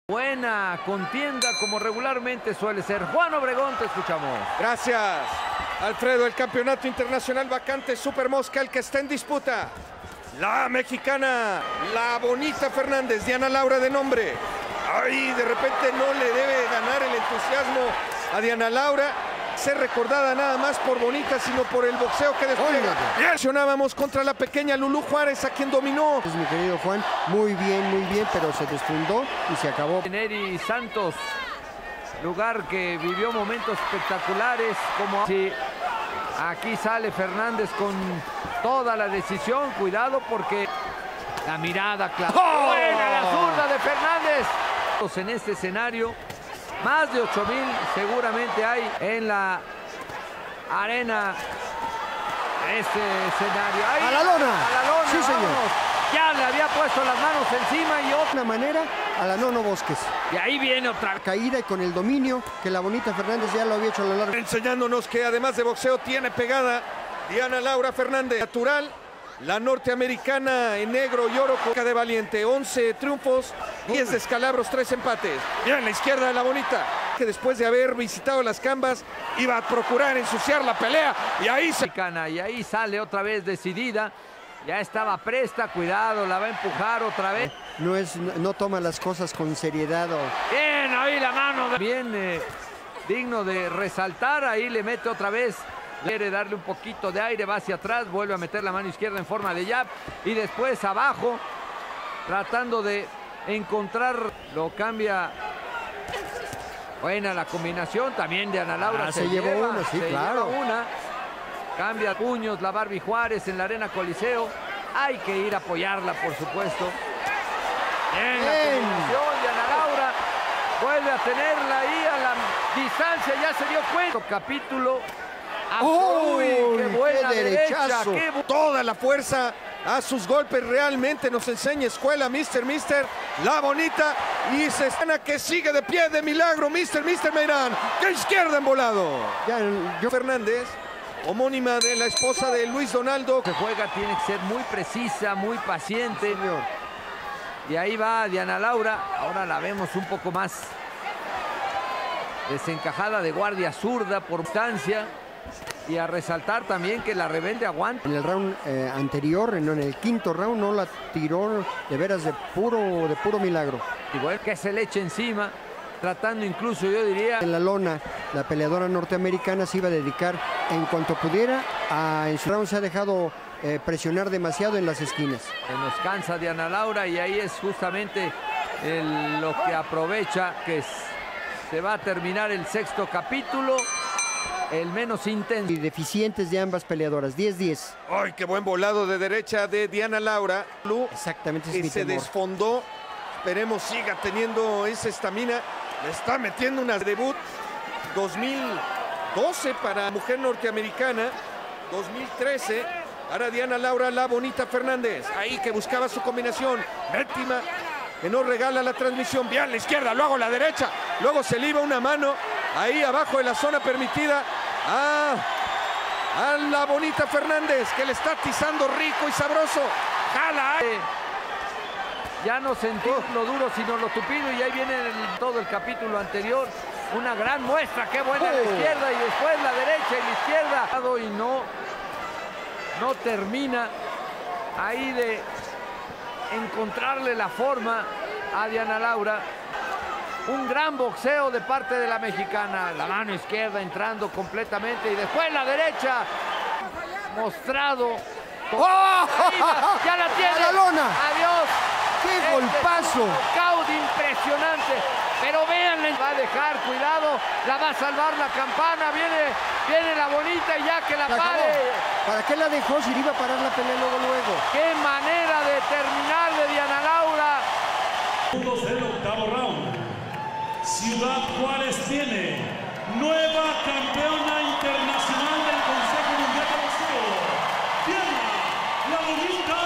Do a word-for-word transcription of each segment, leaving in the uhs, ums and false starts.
Buena contienda como regularmente suele ser. Juan Obregón, te escuchamos. Gracias, Alfredo. El campeonato internacional vacante Super Mosca, el que está en disputa. La mexicana, la bonita Fernández, Diana Laura de nombre. Ay, de repente no le debe ganar el entusiasmo a Diana Laura. Ser recordada nada más por bonita, sino por el boxeo que despliega. Reaccionábamos contra la pequeña Lulú Juárez, a quien dominó. Es mi querido Juan, muy bien, muy bien, pero se desfundó y se acabó. Neri Santos, lugar que vivió momentos espectaculares, como sí, aquí sale Fernández con toda la decisión. Cuidado porque la mirada clara. ¡Oh! Buena la zurda de Fernández. En este escenario, más de ocho mil seguramente hay en la arena. Este escenario. Ahí, a la lona. A la lona, sí, señor. Ya le había puesto las manos encima y otra una manera a la Nono Bosques. Y ahí viene otra caída y con el dominio que la bonita Fernández ya lo había hecho a lo largo. Enseñándonos que además de boxeo tiene pegada Diana Laura Fernández. Natural, la norteamericana en negro y oro, coca de valiente. once triunfos, diez descalabros, tres empates. Bien, la izquierda de la bonita, que después de haber visitado las Cambas iba a procurar ensuciar la pelea y ahí se... Y ahí sale otra vez decidida. Ya estaba presta, cuidado, la va a empujar otra vez. No, es, no toma las cosas con seriedad. O... Bien, ahí la mano. De... Bien, eh, digno de resaltar. Ahí le mete otra vez. Quiere darle un poquito de aire, va hacia atrás, vuelve a meter la mano izquierda en forma de jab. Y después abajo, tratando de encontrar, lo cambia. Buena la combinación también de Ana Laura. Ah, se, se llevó lleva, una, sí, se claro. lleva una. Cambia puños la Barbie Juárez en la arena Coliseo. Hay que ir a apoyarla, por supuesto. Bien, la combinación de Ana Laura. Vuelve a tenerla ahí a la distancia. Ya se dio cuenta. Capítulo. ¡Oh! ¡Uy, qué buena qué derechazo! derecha! Qué... Toda la fuerza a sus golpes. Realmente nos enseña escuela mister mister La bonita. Y se escena que sigue de pie de milagro. mister mister Meirán. ¡Qué izquierda en volado! Ya, yo... Fernández, homónima de la esposa de Luis Donaldo. Se juega, tiene que ser muy precisa, muy paciente. Señor. Y ahí va Diana Laura. Ahora la vemos un poco más desencajada de guardia zurda por distancia. Y a resaltar también que la rebelde aguanta. En el round eh, anterior, en, en el quinto round, no la tiró de veras de puro, de puro milagro. Igual que se le eche encima, tratando incluso, yo diría... En la lona, la peleadora norteamericana se iba a dedicar en cuanto pudiera a... En su round se ha dejado eh, presionar demasiado en las esquinas. Se nos cansa Diana Laura y ahí es justamente el, lo que aprovecha, que es, se va a terminar el sexto capítulo. El menos intenso. Y deficientes de ambas peleadoras, diez diez. ¡Ay, qué buen volado de derecha de Diana Laura! Lu, Exactamente, es que mi se temor. desfondó. Esperemos siga teniendo esa estamina. Le está metiendo una debut dos mil doce para mujer norteamericana. dos mil trece para Diana Laura, la bonita Fernández. Ahí que buscaba su combinación. Víctima que nos regala la transmisión. Bien, la izquierda, luego la derecha. Luego se liba una mano ahí abajo de la zona permitida. Ah, a la bonita Fernández, que le está atizando rico y sabroso. Jala. Eh, ya no sentimos lo duro, sino lo tupido. Y ahí viene el, todo el capítulo anterior. Una gran muestra. Qué buena oh. la izquierda y después la derecha y la izquierda. Y no, no termina ahí de encontrarle la forma a Diana Laura. Un gran boxeo de parte de la mexicana. La mano izquierda entrando completamente y después la derecha. Mostrado. ¡Oh! La, ya la tiene. ¡A la lona! Adiós. ¡Qué este golpazo! Knockout impresionante. Pero véanle. Va a dejar, cuidado. La va a salvar la campana. Viene, viene la bonita y ya que la, la pare. Acabó. ¿Para qué la dejó si iba a parar la pelea luego, luego? ¡Qué manera de terminar de Diana Laura! Segundos del octavo round. Ciudad Juárez tiene nueva campeona internacional del Consejo Mundial de Boxeo, Diana La Bonita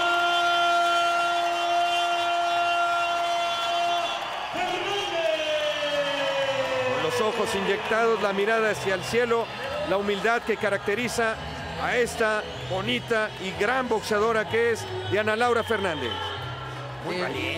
Fernández. Con los ojos inyectados, la mirada hacia el cielo, la humildad que caracteriza a esta bonita y gran boxeadora que es Diana Laura Fernández. Muy valiente.